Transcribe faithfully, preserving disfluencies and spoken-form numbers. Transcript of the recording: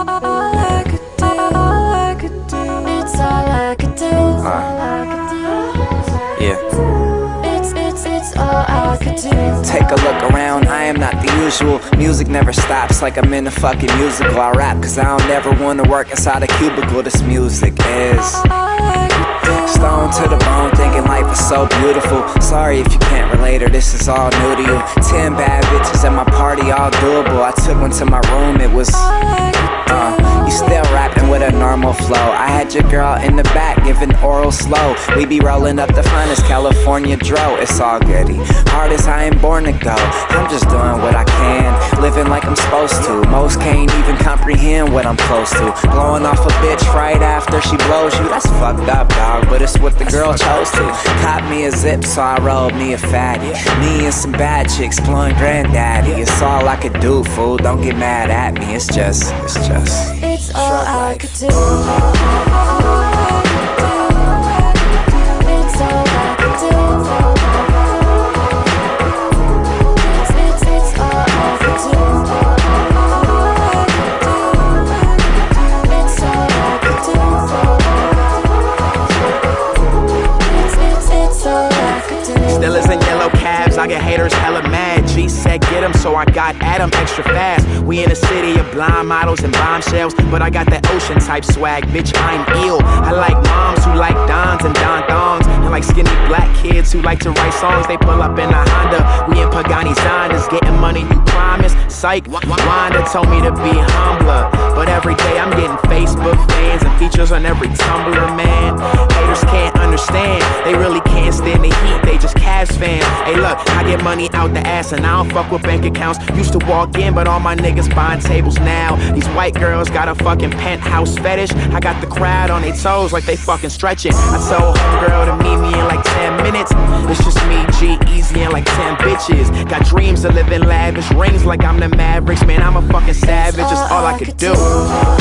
all I could do, all I could do. It's all I could do, all I could do. Yeah. It's, it's, it's all I could do. Take a look around, I am not the usual. Music never stops like I'm in a fucking musical. I rap cause I don't ever wanna work inside a cubicle. This music is stone to the bone, thinking life is so beautiful. Sorry if you can't relate or this is all new to you. Ten bad bitches at my party, all doable. I took one to my room, it was uh, you still rapping with a normal flow. I had your girl in the back giving oral slow. We be rolling up the finest California dro. It's all goody, hard as I ain't born to go. I'm just doing what I can, living like I'm supposed to. Most can't even comprehend what I'm close to. Blowing off a bitch right after she blows you, that's fucked up, dog, but it's what the girl chose to. Caught me a zip, so I rolled me a fatty. Me and some bad chicks blowing granddaddy. It's all I could do, fool, don't get mad at me. It's just, it's just It's all I could do. It's all I could do. It's, it's, it's all I could do. It's all I could do. It's, it's, it's all I could do. Steelers and yellow cabs, I get haters hella mad. G said get 'em, so I got at 'em extra fast. We in a city of blind models and bombshells, but I got that ocean type swag, bitch, I'm ill. I like moms who like dons and don thongs, and like skinny black kids who like to write songs. They pull up in a Honda, we in Pagani Zondas, getting money you promise. Psych, Wanda told me to be humbler, but every day I'm getting Facebook fans and features on every Tumblr, man. Haters can't understand, they really can't stand the heat, they just Cavs fans. Hey look, I get money out the ass and I don't fuck with bank accounts. Used to walk in, but all my niggas buying tables now. These white girls got a fucking penthouse fetish. I got the crowd on their toes like they fucking stretching. I told homegirl to meet me in like ten minutes. It's just me, G-Eazy, and like ten bitches. Got dreams of living lavish, rings like I'm the Mavericks. Man, I'm a fucking savage, it's all I could do.